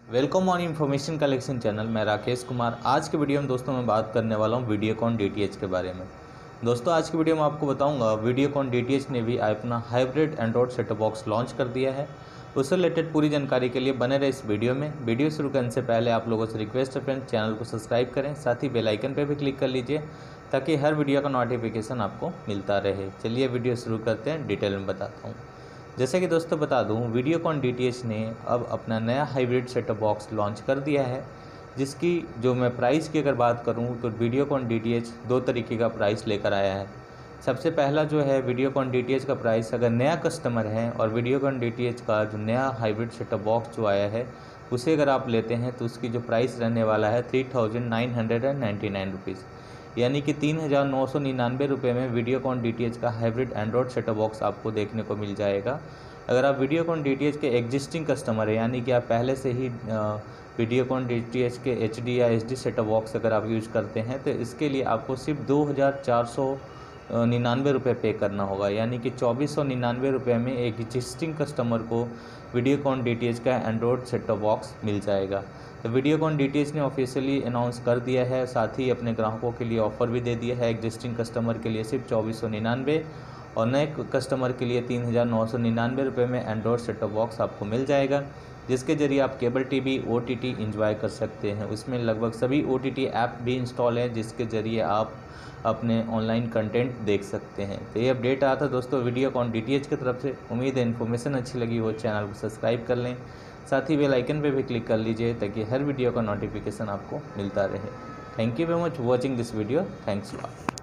Welcome on information collection channel. मैं राकेश कुमार। आज के वीडियो में दोस्तों मैं बात करने वाला हूं वीडियोकॉन डीटीएच के बारे में। दोस्तों आज की वीडियो में आपको बताऊंगा वीडियोकॉन डीटीएच ने भी अपना hybrid Android setup box launch कर दिया है। उससे रिलेटेड पूरी जानकारी के लिए बने रहे इस वीडियो में। वीडियो शुरू करने से पहले आप लोगों से रिक्वेस्ट है फ्रेंड्स, चैनल को सब्सक्राइब करें, साथ ही बेल आइकन पर भी क्लिक कर लीजिए ताकि हर वीडियो का नोटिफिकेशन आपको मिलता रहे। चलिए वीडियो शुरू करते हैं, डिटेल में बताता हूँ। जैसे कि दोस्तों बता दूं, वीडियोकॉन डीटीएच ने अब अपना नया हाइब्रिड सेटअप बॉक्स लॉन्च कर दिया है, जिसकी जो मैं प्राइस की अगर बात करूं तो वीडियोकॉन डीटीएच दो तरीके का प्राइस लेकर आया है। सबसे पहला जो है वीडियोकॉन डीटीएच का प्राइस, अगर नया कस्टमर है और वीडियोकॉन डीटीएच का जो नया हाइब्रिड सेटअप बॉक्स जो आया है उसे अगर आप लेते हैं तो उसकी जो प्राइस रहने वाला है 3999 रुपीज़, यानी कि 3999 रुपये में वीडियोकॉन डीटीएच का हाइब्रिड एंड्रॉयड सेटअप बॉक्स आपको देखने को मिल जाएगा। अगर आप वीडियोकॉन डीटीएच के एग्जिस्टिंग कस्टमर है, यानी कि आप पहले से ही वीडियोकॉन डीटीएच के एचडी या एसडी सेटअप बॉक्स अगर आप यूज़ करते हैं तो इसके लिए आपको सिर्फ 2499 रुपये पे करना होगा, यानी कि 2499 रुपये में एक एग्जिस्टिंग कस्टमर को वीडियोकॉन डीटीएच का एंड्रॉयड सेटअप बॉक्स मिल जाएगा। तो वीडियोकॉन डीटीएच ने ऑफिशियली अनाउंस कर दिया है, साथ ही अपने ग्राहकों के लिए ऑफर भी दे दिया है। एग्जिस्टिंग कस्टमर के लिए सिर्फ 2499 और नए कस्टमर के लिए 3999 रुपये में एंड्रॉयड सेटअप बॉक्स आपको मिल जाएगा, जिसके जरिए आप केबल टीवी ओटीटी एंजॉय कर सकते हैं। उसमें लगभग सभी ओटीटी ऐप भी इंस्टॉल हैं, जिसके ज़रिए आप अपने ऑनलाइन कंटेंट देख सकते हैं। तो ये अपडेट आया था दोस्तों वीडियोकॉन डीटीएच की तरफ से। उम्मीद है इन्फॉर्मेशन अच्छी लगी हो, चैनल को सब्सक्राइब कर लें, साथ ही बेल आइकन पे भी क्लिक कर लीजिए ताकि हर वीडियो का नोटिफिकेशन आपको मिलता रहे। Thank you very much watching this video. Thanks lot.